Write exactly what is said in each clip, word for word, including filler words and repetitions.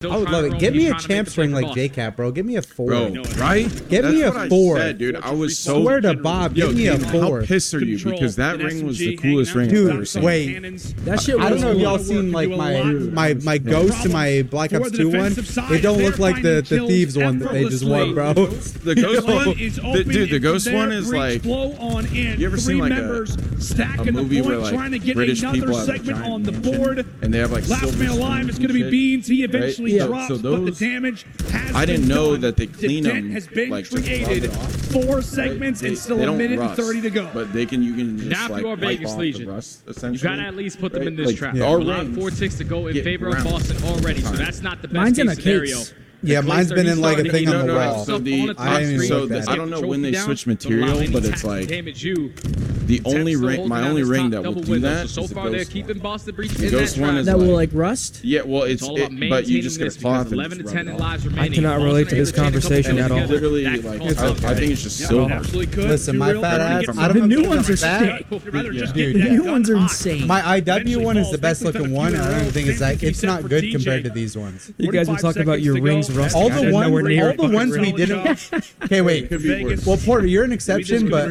I would love it. Give me a champs ring like J Cap, bro. Give me a four. Bro, right? Give That's me a what four. I said, dude. I was so. Swear to Bob, Yo, give me a dude, four. How pissed are you? Because that ring was the coolest ring I've Dude, ever seen. wait. That shit was I don't know if y'all cool. seen like my my my ghost and my Black Ops two one. They don't look like the the thieves one that they just won, bro. The ghost one, the, dude. The ghost one is like. You ever seen like a, a movie where like British people have a giant on the board, and they have like last man alive is going to be Beans. He eventually right? drops, so those, but the damage has I didn't been know done. that they clean the them. Has been like created. Four segments right? and they, still they a don't minute rust, and thirty to go. But they can you can just Now, if like you are wipe Vegas off Legion, the rust, you essentially. gotta at least put them right? in this like, trap. Yeah. Our round four ticks to go in Get favor of round. Boston already, so that's not the best Mine's in case a scenario. case. Yeah, mine's been in like a thing on the no, no, wall. So the, I didn't even so look the, at I it. don't know when they switch material, but it's like you. the only ring, my only ring that will do that. So far, they're keeping Boston Breach in the ghost that one trap. is That like, will like rust. Yeah, well, it's, it's all about it, but you just maintaining get a cloth and eleven to just ten rub it lives off. remaining. I cannot relate to this conversation at all. Literally, like, I, I think it's just silver. Absolutely could. Listen, my fat ass. I don't The know new if ones are it's bad. sick. Dude, The new ones are insane. my I W one is the best looking one, and I don't think it's like it's not good compared to these ones. You guys were talking about your rings rusting. All I the didn't know ones, where they were all the fucking ones we rusting. didn't. Okay, wait. Vegas. Well, Porter, you're an exception, but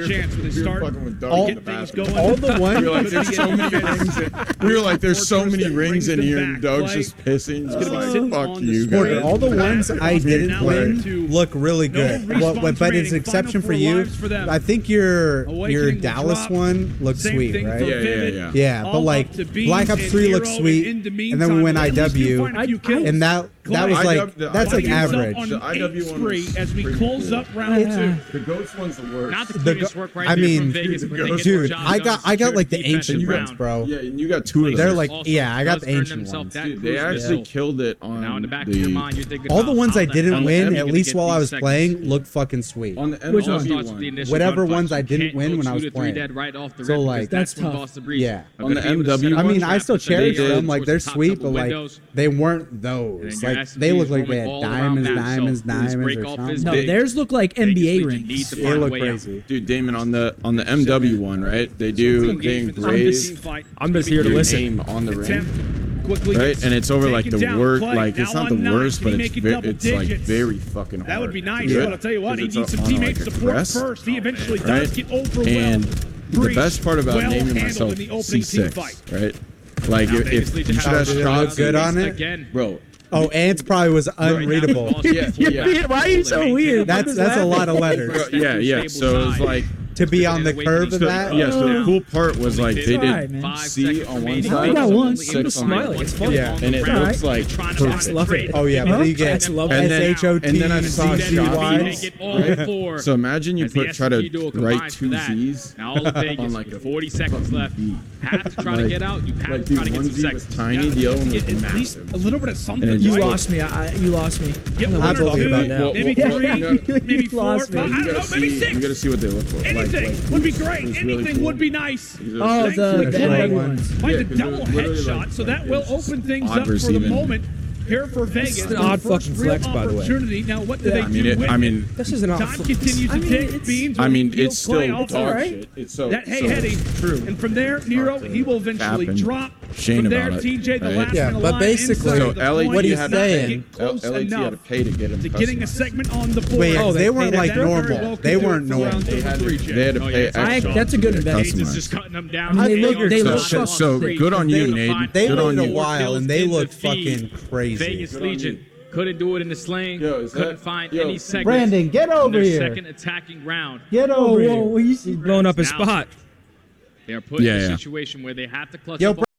all, all the We were like, ones. there's so many rings. In, we were like, there's so many rings in here, and Doug's just pissing. Just like, fuck you Porter, guys. all the ones I didn't win look really good. Well, but but it's an exception for you. I think your your Dallas one looks sweet, right? Yeah, yeah, yeah. Yeah, but like Black Ops three looks sweet, and then we went I W, and that that was like that's like average. The I W one was as we pretty close cool. up round Yeah. two. The ghost one's the worst. Not the The cleanest go- work right I there mean, from Vegas, but they get the dude, job I done. got I got like the Security ancient defense ones, bro. Yeah, and you got two of those. They're like Also yeah, I got does the earn ancient himself ones. that Dude, they cruise actually bill. killed it on Now in the back of your the mind, you're thinking All the about ones how I that- didn't how the win, enemy at gonna least get while I these was seconds. playing, looked fucking sweet. on the Which All one? M W starts with the one. initial Whatever gunfight. ones I You didn't can't win go when I two was to three playing. dead right off the So, rip, like, because that's that's when tough. Boston Breach Yeah. are On the gonna be able to M W set I up mean, a I trap still so they cherish get them. Like towards they're the top sweet, couple but like windows. they weren't those. And your Like S they P look is like they roaming had all around diamonds, now, so diamonds, please diamonds, break or off something. this No, big- theirs look like N B A Vegas Legion rings. needs to They find a look way crazy. out. Dude, Damon, on the on the M W one, right? They do they engrave I'm just here to your listen. name on the ring, Quickly right? And it's over like the taken down. worst, Clay, like it's now not the on nine. worst, Can but he it's make it ve- double it's like digits? very fucking hard. That would be to nice, do it, but I'll tell you what, he 'cause needs it's some on, teammate like, a support crest, first. He eventually right? does get over And well. the Breach, best part about well naming handled myself in the opening C team six, fight. right? Like Now if, Vegas if Legion you has should have Did it shot look good on it? Again. bro. Oh, Ants probably was unreadable. Yeah, yeah. Why are you so weird? That's that's a lot of letters Bro, yeah, yeah. So it was like to be on the curve of so, that. yeah. So the cool part was like they Alright, did man. C on one I side, got one. I'm six just on the smiling. other. It's funny. Yeah. and it Alright. looks like I love it. Oh yeah, but you get I love And S then- H O and then I T saw Z G Y. Right? So imagine you put try to write two Z's Now all of Vegas, on like a forty seconds left. Have to try to Like- get out. You have like, to try dude, to get one some Z was seconds. tiny, the other one was Get at least massive. a little bit of something. And it You just- lost me. I, you lost me. Get I'm one not or talking two, about now. maybe Well, well, three, no, maybe you four, lost me. five, I You don't know, gotta maybe see, six. you gotta see what they look like. Like, Anything like, would be it great. was really Anything cool. would be nice. These are Oh, sick. the There's the no N B A one. ones. Find Yeah, the 'cause double it was literally headshot, like- so that like, will it's open things odd up for the receiving. moment. Here for Vegas, an the odd first fucking real flex, by the way. opportunity. Now, what do Yeah. they I mean, do it, with I it? mean, This is an odd. Time continues I to mean, tick. it's- Beans I mean, will it's play still off dog right. shit. It's so That hey so Hetty, true. and from there, Nero, he will eventually Cap and drop. Shane From there, about it, T J, the right? last Yeah, man but alive basically- inside So of the L A T point. What he's Not saying- get close L A T had to enough pay to get him to getting a customers. segment on the board. Wait, Oh, they they weren't paid like that very normal. well They could do weren't it for normal. round They had to, three, Jay. they had to Oh, pay yeah. I- extra. that's a good to get investment. It's customized. just cutting them down. I mean, they They look- are they not look So, on so the good on you, street. Nate. They Good on waited a you. while and they in the looked fucking feed. crazy. Vegas Good on Legion you. couldn't do it in the sling. Yo, is couldn't that- find yo, any segments. Brandon, get in over their here. second attacking round. Get Whoa, over whoa, here. he's blowing up his Now- spot. They are put Yeah, in a yeah. situation where they have to clutch Yo, up